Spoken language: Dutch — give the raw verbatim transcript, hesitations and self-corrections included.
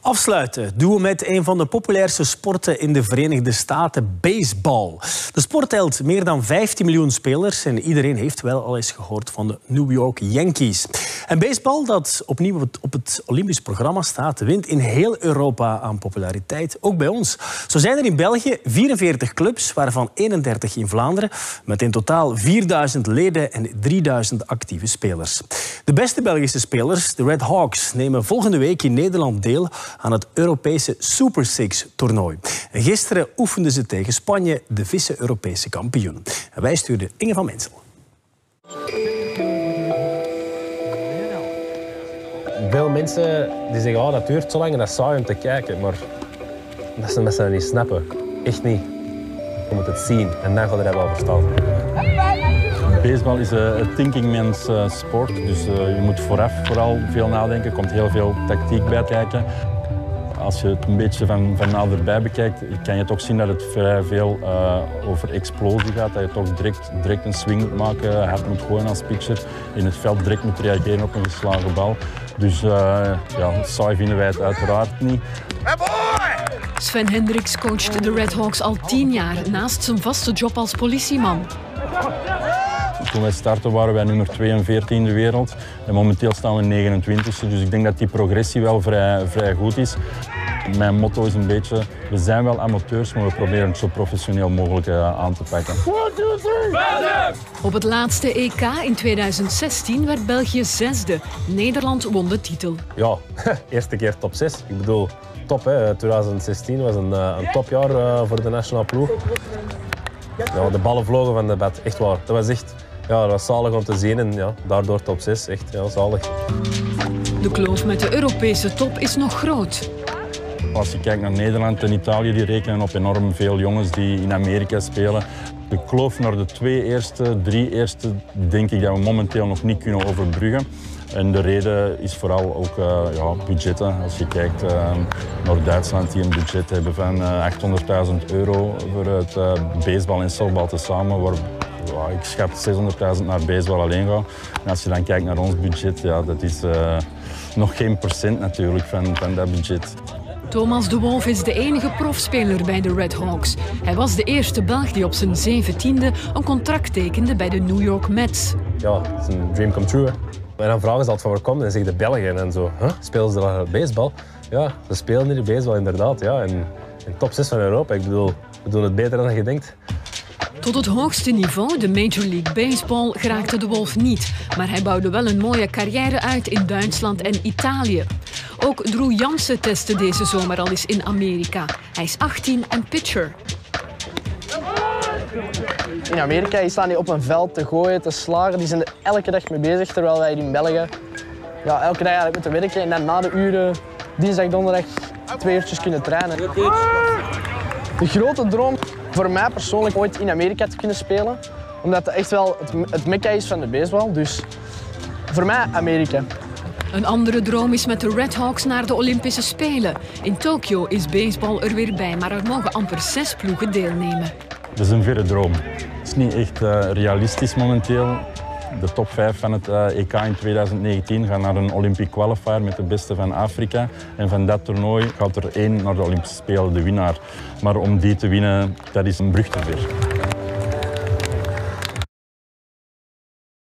Afsluiten doen we met een van de populairste sporten in de Verenigde Staten, baseball. De sport telt meer dan vijftien miljoen spelers en iedereen heeft wel al eens gehoord van de New York Yankees. En baseball, dat opnieuw op het, op het Olympisch programma staat, wint in heel Europa aan populariteit, ook bij ons. Zo zijn er in België vierenveertig clubs, waarvan eenendertig in Vlaanderen, met in totaal vierduizend leden en drieduizend actieve spelers. De beste Belgische spelers, de Red Hawks, nemen volgende week in Nederland deel aan het Europese Super Six-toernooi. Gisteren oefenden ze tegen Spanje, de vice-Europese kampioen. En wij stuurden Inge van Mensel. Veel mensen die zeggen, oh, dat duurt zo lang en dat is saai om te kijken. Maar dat ze dat niet snappen. Echt niet. Je moet het zien en dan ga je dat wel verstaan. Baseball is een thinking man's sport, dus je moet vooraf vooral veel nadenken. Er komt heel veel tactiek bij kijken. Als je het een beetje van, van naderbij bekijkt, kan je toch zien dat het vrij veel uh, over explosie gaat. Dat je toch direct, direct een swing moet maken, hard moet gooien als pitcher. In het veld direct moet reageren op een geslagen bal. Dus uh, ja, saai vinden wij het uiteraard niet. Sven Hendricks coacht de Red Hawks al tien jaar naast zijn vaste job als politieman. Toen wij starten waren wij nummer tweeënveertig in de wereld en momenteel staan we negenentwintigste, dus ik denk dat die progressie wel vrij, vrij goed is. Mijn motto is een beetje, we zijn wel amateurs, maar we proberen het zo professioneel mogelijk aan te pakken. Op het laatste E K in tweeduizend zestien werd België zesde. Nederland won de titel. Ja, eerste keer top zes. Ik bedoel, top hè. tweeduizend zestien was een, een topjaar voor de nationale ploeg. Ja, de ballen vlogen van de bed, echt waar. Dat was echt, ja, dat was zalig om te zien en ja, daardoor top zes, echt ja, zalig. De kloof met de Europese top is nog groot. Als je kijkt naar Nederland en Italië, die rekenen op enorm veel jongens die in Amerika spelen. De kloof naar de twee eerste, drie eerste, denk ik dat we momenteel nog niet kunnen overbruggen. En de reden is vooral ook uh, ja, budgetten. Als je kijkt uh, naar Duitsland, die een budget hebben van uh, achthonderdduizend euro voor het uh, baseball en softbal tezamen, waar ja, ik schat zeshonderdduizend naar baseball alleen gaat. En als je dan kijkt naar ons budget, ja, dat is uh, nog geen procent natuurlijk van, van dat budget. Thomas de Wolf is de enige profspeler bij de Red Hawks. Hij was de eerste Belg die op zijn zeventiende een contract tekende bij de New York Mets. Ja, het is een dream come true. Hè. En dan vragen ze altijd van waar komt en dan zeggen de Belgen en zo, huh? Spelen ze dan baseball? Ja, ze spelen hier baseball inderdaad. Ja. En, en top zes van Europa, ik bedoel, we doen het beter dan je denkt. Tot het hoogste niveau, de Major League Baseball, geraakte de Wolf niet. Maar hij bouwde wel een mooie carrière uit in Duitsland en Italië. Ook Drew Jansen testte deze zomer al eens in Amerika. Hij is achttien en pitcher. In Amerika staan die op een veld te gooien, te slagen. Die zijn er elke dag mee bezig, terwijl wij in België ja, elke dag eigenlijk moeten werken. En dan na de uren, dinsdag, donderdag, twee uurtjes kunnen trainen. De grote droom voor mij persoonlijk ooit in Amerika te kunnen spelen. Omdat het echt wel het, het mekka is van de baseball. Dus voor mij Amerika. Een andere droom is met de Red Hawks naar de Olympische Spelen. In Tokio is baseball er weer bij, maar er mogen amper zes ploegen deelnemen. Dat is een verre droom. Het is niet echt uh, realistisch momenteel. De top vijf van het uh, E K in tweeduizend negentien gaan naar een Olympic qualifier met de beste van Afrika. En van dat toernooi gaat er één naar de Olympische Spelen, de winnaar. Maar om die te winnen, dat is een brug te ver.